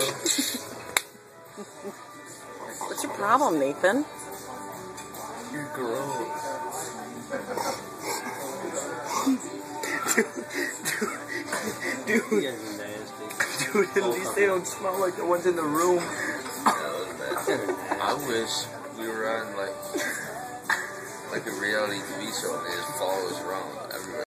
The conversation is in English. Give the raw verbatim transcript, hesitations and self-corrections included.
What's your problem, Nathan? You're gross. dude, dude, dude, dude, at least they don't smell like the ones in the room. I wish we were on like like a reality T V show and they just follow us around everywhere.